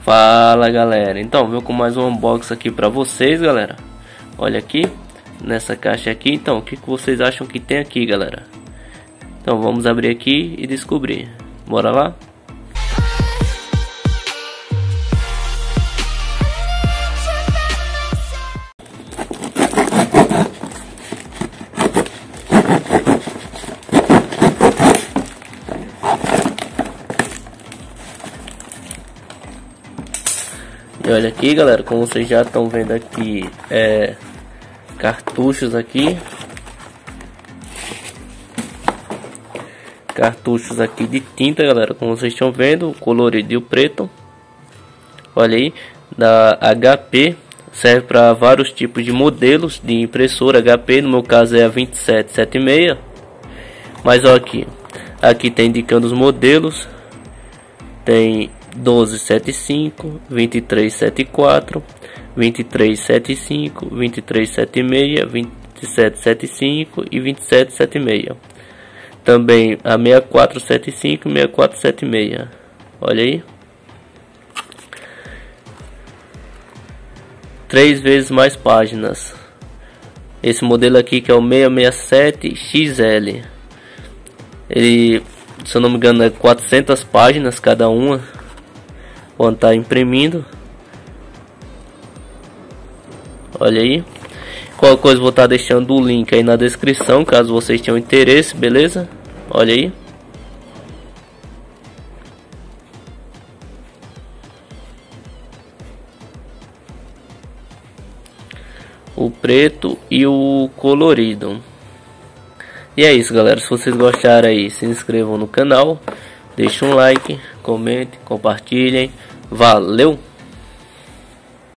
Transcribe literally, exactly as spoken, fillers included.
Fala galera, então vou com mais um unboxing aqui pra vocês, galera. Olha aqui, nessa caixa aqui, então o que, que vocês acham que tem aqui, galera? Então vamos abrir aqui e descobrir, bora lá? E olha aqui, galera, como vocês já estão vendo aqui, é cartuchos aqui, cartuchos aqui de tinta, galera, como vocês estão vendo, o colorido e o preto. Olha aí, da H P, serve para vários tipos de modelos de impressora H P, no meu caso é a vinte e sete setenta e seis. Mas olha aqui, aqui tem indicando os modelos, tem doze setenta e cinco, vinte e três setenta e quatro, vinte e três setenta e cinco, vinte e três setenta e seis, vinte e sete setenta e cinco e vinte e sete setenta e seis. Também a sessenta e quatro setenta e cinco e sessenta e quatro setenta e seis. Olha aí. Três vezes mais páginas. Esse modelo aqui que é o seiscentos e sessenta e sete X L. Ele, se eu não me engano, é quatrocentas páginas cada uma. Quando tá imprimindo. Olha aí. Qualquer coisa vou estar deixando o link aí na descrição, caso vocês tenham interesse, beleza? Olha aí. O preto e o colorido. E é isso, galera. Se vocês gostaram aí, se inscrevam no canal, deixem um like, comentem, compartilhem. Valeu!